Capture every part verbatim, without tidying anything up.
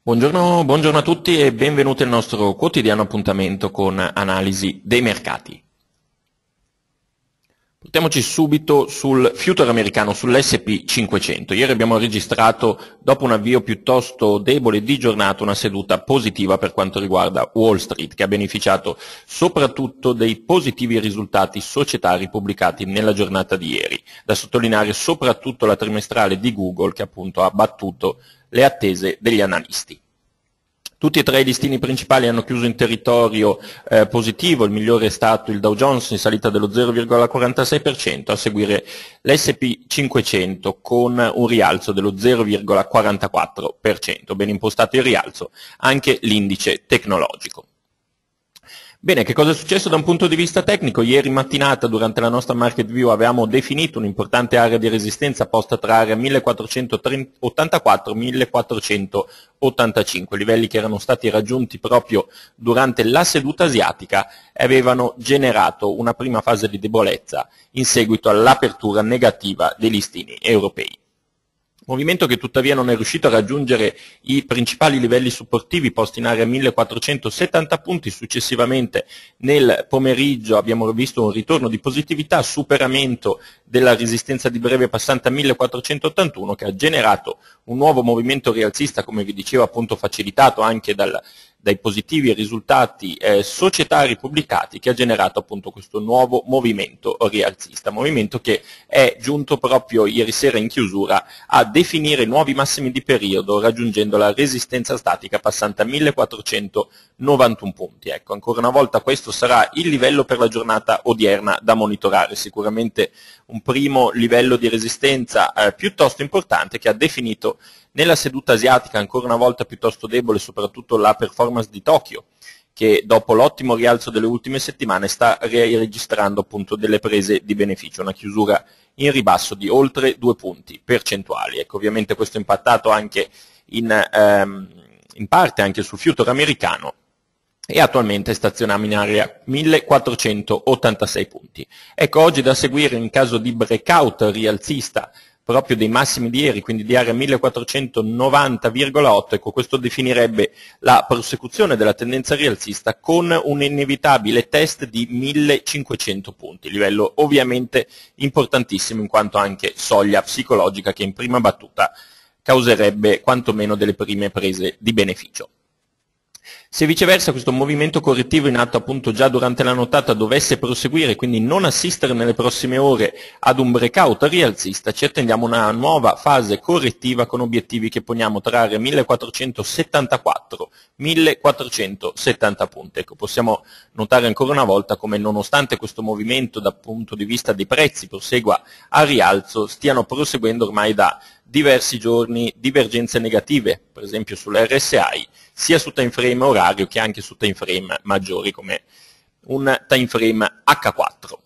Buongiorno, buongiorno a tutti e benvenuti al nostro quotidiano appuntamento con analisi dei mercati. Portiamoci subito sul future americano, sull'esse e pi cinquecento. Ieri abbiamo registrato, dopo un avvio piuttosto debole di giornata, una seduta positiva per quanto riguarda Wall Street, che ha beneficiato soprattutto dei positivi risultati societari pubblicati nella giornata di ieri. Da sottolineare soprattutto la trimestrale di Google, che appunto ha battuto le attese degli analisti. Tutti e tre i listini principali hanno chiuso in territorio eh, positivo, il migliore è stato il Dow Jones in salita dello zero virgola quarantasei per cento, a seguire l'esse e pi cinquecento con un rialzo dello zero virgola quarantaquattro per cento, ben impostato il rialzo anche l'indice tecnologico. Bene, che cosa è successo da un punto di vista tecnico? Ieri mattinata durante la nostra market view avevamo definito un'importante area di resistenza posta tra area millequattrocentottantaquattro e millequattrocentottantacinque, livelli che erano stati raggiunti proprio durante la seduta asiatica e avevano generato una prima fase di debolezza in seguito all'apertura negativa dei listini europei. Movimento che tuttavia non è riuscito a raggiungere i principali livelli supportivi posti in area millequattrocentosettanta punti. Successivamente nel pomeriggio abbiamo visto un ritorno di positività, superamento della resistenza di breve passante a millequattrocentottantuno, che ha generato un nuovo movimento rialzista, come vi dicevo appunto facilitato anche dal dai positivi risultati eh, societari pubblicati, che ha generato appunto questo nuovo movimento rialzista, movimento che è giunto proprio ieri sera in chiusura a definire nuovi massimi di periodo, raggiungendo la resistenza statica passante a millequattrocentonovantuno punti. Ecco, ancora una volta questo sarà il livello per la giornata odierna da monitorare, sicuramente un primo livello di resistenza eh, piuttosto importante, che ha definito nella seduta asiatica ancora una volta piuttosto debole soprattutto la performance di Tokyo, che dopo l'ottimo rialzo delle ultime settimane sta registrando appunto delle prese di beneficio, una chiusura in ribasso di oltre due punti percentuali. Ecco, ovviamente questo è impattato anche in, ehm, in parte anche sul future americano, e attualmente stazioniamo in area millequattrocentottantasei punti. Ecco, oggi da seguire in caso di breakout rialzista proprio dei massimi di ieri, quindi di area millequattrocentonovanta virgola otto, ecco, questo definirebbe la prosecuzione della tendenza rialzista con un inevitabile test di millecinquecento punti, livello ovviamente importantissimo in quanto anche soglia psicologica che in prima battuta causerebbe quantomeno delle prime prese di beneficio. Se viceversa questo movimento correttivo in atto appunto già durante la nottata dovesse proseguire, quindi non assistere nelle prossime ore ad un breakout rialzista, ci attendiamo una nuova fase correttiva con obiettivi che poniamo tra area millequattrocentosettantaquattro e millequattrocentosettanta punti. Ecco, possiamo notare ancora una volta come nonostante questo movimento dal punto di vista dei prezzi prosegua a rialzo, stiano proseguendo ormai da diversi giorni divergenze negative, per esempio sull'erre esse i, sia su time frame orario che anche su time frame maggiori come un time frame acca quattro.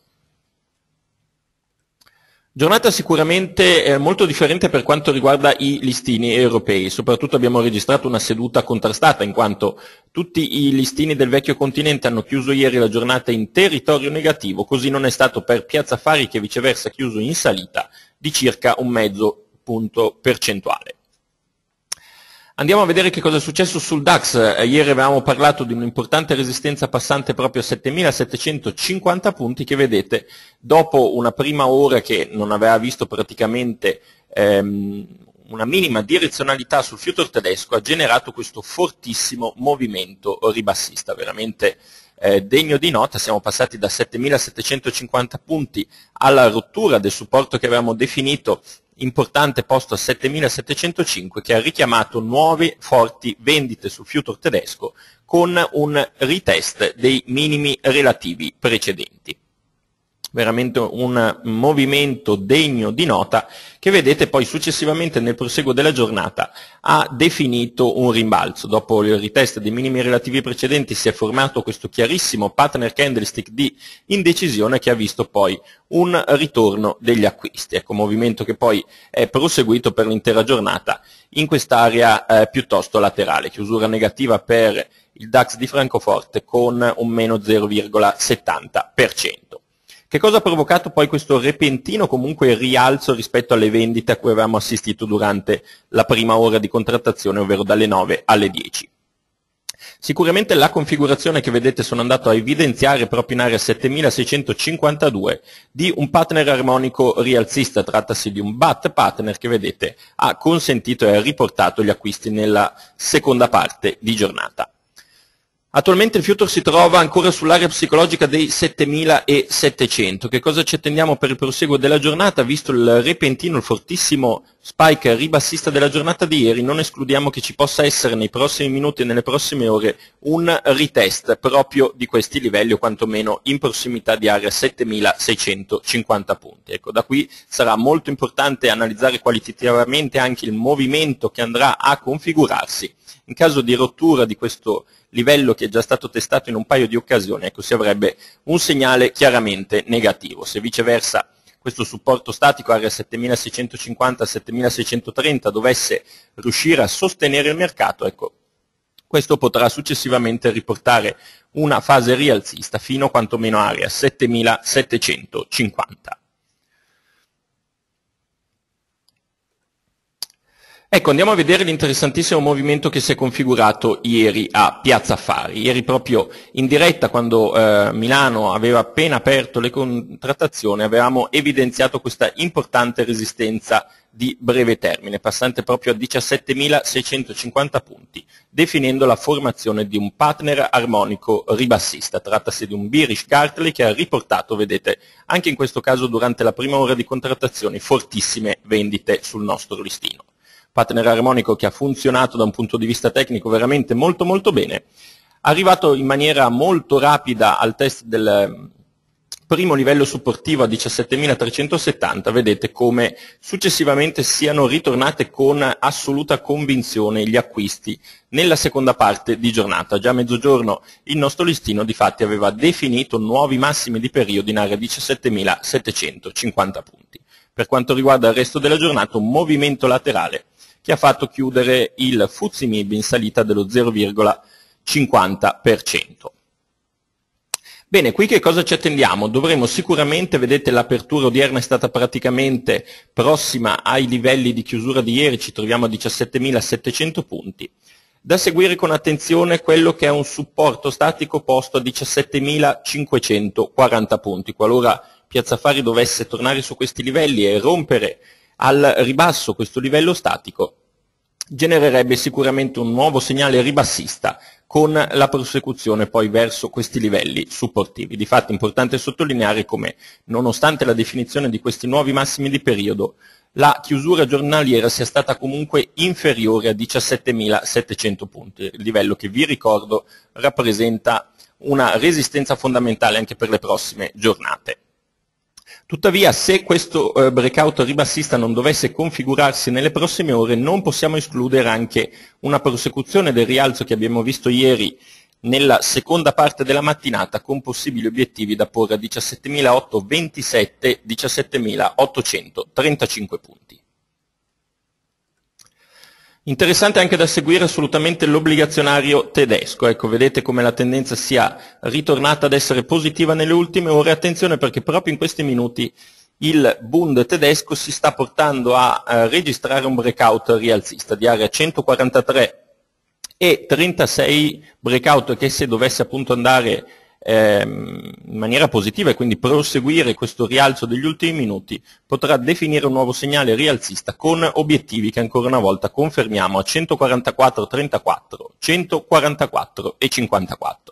Giornata sicuramente eh, molto differente per quanto riguarda i listini europei, soprattutto abbiamo registrato una seduta contrastata in quanto tutti i listini del vecchio continente hanno chiuso ieri la giornata in territorio negativo, così non è stato per Piazza Affari, che viceversa ha chiuso in salita di circa un mezzo punto percentuale. Andiamo a vedere che cosa è successo sul DAX. Eh, ieri avevamo parlato di un'importante resistenza passante proprio a settemilasettecentocinquanta punti, che vedete dopo una prima ora che non aveva visto praticamente ehm, una minima direzionalità sul future tedesco, ha generato questo fortissimo movimento ribassista, veramente eh, degno di nota. Siamo passati da settemilasettecentocinquanta punti alla rottura del supporto che avevamo definito importante posto a settemilasettecentocinque, che ha richiamato nuove forti vendite sul future tedesco con un retest dei minimi relativi precedenti. Veramente un movimento degno di nota che vedete poi successivamente nel proseguo della giornata ha definito un rimbalzo. Dopo il retest dei minimi relativi precedenti si è formato questo chiarissimo partner candlestick di indecisione che ha visto poi un ritorno degli acquisti. Ecco, movimento che poi è proseguito per l'intera giornata in quest'area eh, piuttosto laterale. Chiusura negativa per il DAX di Francoforte con un meno zero virgola settanta per cento. Che cosa ha provocato poi questo repentino comunque rialzo rispetto alle vendite a cui avevamo assistito durante la prima ora di contrattazione, ovvero dalle nove alle dieci? Sicuramente la configurazione che vedete sono andato a evidenziare proprio in area settemilaseicentocinquantadue di un partner armonico rialzista, trattasi di un B A T partner che vedete ha consentito e ha riportato gli acquisti nella seconda parte di giornata. Attualmente il future si trova ancora sull'area psicologica dei settemilasettecento. Che cosa ci attendiamo per il proseguo della giornata? Visto il repentino, il fortissimo spike ribassista della giornata di ieri, non escludiamo che ci possa essere nei prossimi minuti e nelle prossime ore un retest proprio di questi livelli, o quantomeno in prossimità di area settemilaseicentocinquanta punti. Ecco, da qui sarà molto importante analizzare qualitativamente anche il movimento che andrà a configurarsi. In caso di rottura di questo livello che è già stato testato in un paio di occasioni, ecco, si avrebbe un segnale chiaramente negativo. Se viceversa questo supporto statico area settemilaseicentocinquanta settemilaseicentotrenta dovesse riuscire a sostenere il mercato, ecco, questo potrà successivamente riportare una fase rialzista fino quantomeno a area settemilasettecentocinquanta. Ecco, andiamo a vedere l'interessantissimo movimento che si è configurato ieri a Piazza Affari. Ieri proprio in diretta, quando eh, Milano aveva appena aperto le contrattazioni, avevamo evidenziato questa importante resistenza di breve termine, passante proprio a diciassettemilaseicentocinquanta punti, definendo la formazione di un partner armonico ribassista. Trattasi di un bearish Gartley che ha riportato, vedete, anche in questo caso durante la prima ora di contrattazioni, fortissime vendite sul nostro listino. Partner armonico che ha funzionato da un punto di vista tecnico veramente molto molto bene, arrivato in maniera molto rapida al test del primo livello supportivo a diciassettemilatrecentosettanta, vedete come successivamente siano ritornate con assoluta convinzione gli acquisti nella seconda parte di giornata. Già a mezzogiorno il nostro listino difatti aveva definito nuovi massimi di periodo in area diciassettemilasettecentocinquanta punti. Per quanto riguarda il resto della giornata, un movimento laterale che ha fatto chiudere il F T S E M I B in salita dello zero virgola cinquanta per cento. Bene, qui che cosa ci attendiamo? Dovremo sicuramente, vedete l'apertura odierna è stata praticamente prossima ai livelli di chiusura di ieri, ci troviamo a diciassettemilasettecento punti. Da seguire con attenzione quello che è un supporto statico posto a diciassettemilacinquecentoquaranta punti. Qualora Piazza Affari dovesse tornare su questi livelli e rompere al ribasso questo livello statico, genererebbe sicuramente un nuovo segnale ribassista con la prosecuzione poi verso questi livelli supportivi. Difatti è importante sottolineare come, nonostante la definizione di questi nuovi massimi di periodo, la chiusura giornaliera sia stata comunque inferiore a diciassettemilasettecento punti, il livello che vi ricordo rappresenta una resistenza fondamentale anche per le prossime giornate. Tuttavia, se questo eh, breakout ribassista non dovesse configurarsi nelle prossime ore, non possiamo escludere anche una prosecuzione del rialzo che abbiamo visto ieri nella seconda parte della mattinata, con possibili obiettivi da porre a diciassettemilaottocentoventisette diciassettemilaottocentotrentacinque punti. Interessante anche da seguire assolutamente l'obbligazionario tedesco. Ecco, vedete come la tendenza sia ritornata ad essere positiva nelle ultime ore. Attenzione perché proprio in questi minuti il Bund tedesco si sta portando a eh, registrare un breakout rialzista di area centoquarantatré e trentasei, breakout che, se dovesse appunto andare in maniera positiva e quindi proseguire questo rialzo degli ultimi minuti, potrà definire un nuovo segnale rialzista con obiettivi che ancora una volta confermiamo a centoquarantaquattro virgola trentaquattro, centoquarantaquattro virgola cinquantaquattro.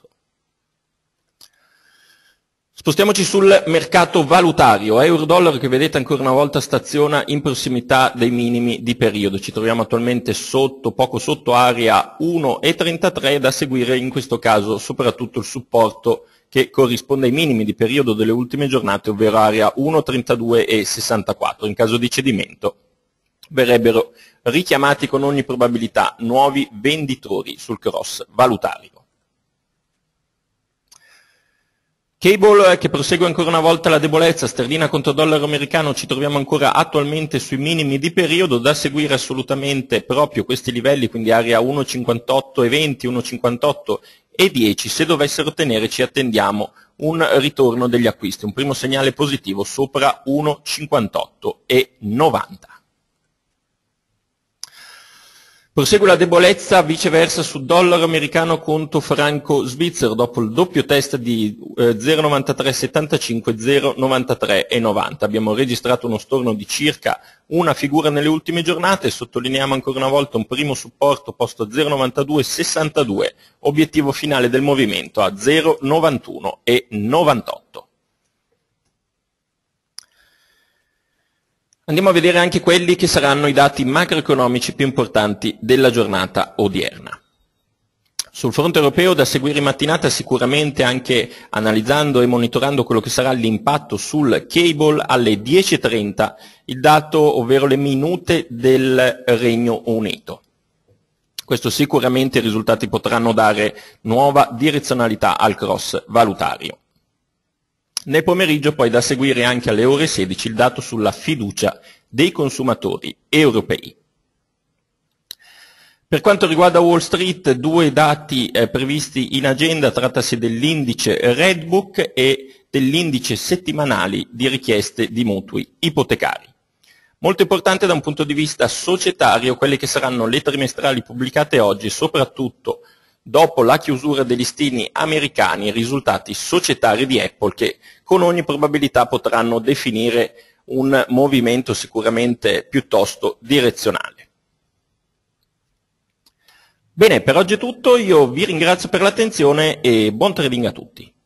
Spostiamoci sul mercato valutario. Euro-dollaro che vedete ancora una volta staziona in prossimità dei minimi di periodo. Ci troviamo attualmente sotto, poco sotto area uno virgola trentatré, da seguire in questo caso soprattutto il supporto che corrisponde ai minimi di periodo delle ultime giornate, ovvero area uno virgola trentadue e sessantaquattro. In caso di cedimento verrebbero richiamati con ogni probabilità nuovi venditori sul cross valutario. Cable che prosegue ancora una volta la debolezza, sterlina contro dollaro americano, ci troviamo ancora attualmente sui minimi di periodo, da seguire assolutamente proprio questi livelli, quindi area uno virgola cinquantotto e venti, uno virgola cinquantotto e dieci se dovessero tenere ci attendiamo un ritorno degli acquisti, un primo segnale positivo sopra uno virgola cinquantotto e novanta. Prosegue la debolezza viceversa su dollaro americano contro franco svizzero dopo il doppio test di eh, zero virgola novantatré settantacinque, zero virgola novantatré e novanta. Abbiamo registrato uno storno di circa una figura nelle ultime giornate, sottolineiamo ancora una volta un primo supporto posto a zero virgola novantadue sessantadue, obiettivo finale del movimento a zero virgola novantuno e novantotto. Andiamo a vedere anche quelli che saranno i dati macroeconomici più importanti della giornata odierna. Sul fronte europeo da seguire in mattinata sicuramente anche analizzando e monitorando quello che sarà l'impatto sul cable alle dieci e trenta, il dato ovvero le minute del Regno Unito. Questo sicuramente i risultati potranno dare nuova direzionalità al cross valutario. Nel pomeriggio poi da seguire anche alle ore sedici il dato sulla fiducia dei consumatori europei. Per quanto riguarda Wall Street, due dati eh, previsti in agenda, trattasi dell'indice Redbook e dell'indice settimanali di richieste di mutui ipotecari. Molto importante da un punto di vista societario quelle che saranno le trimestrali pubblicate oggi, soprattutto dopo la chiusura dei listini americani, i risultati societari di Apple che con ogni probabilità potranno definire un movimento sicuramente piuttosto direzionale. Bene, per oggi è tutto, io vi ringrazio per l'attenzione e buon trading a tutti.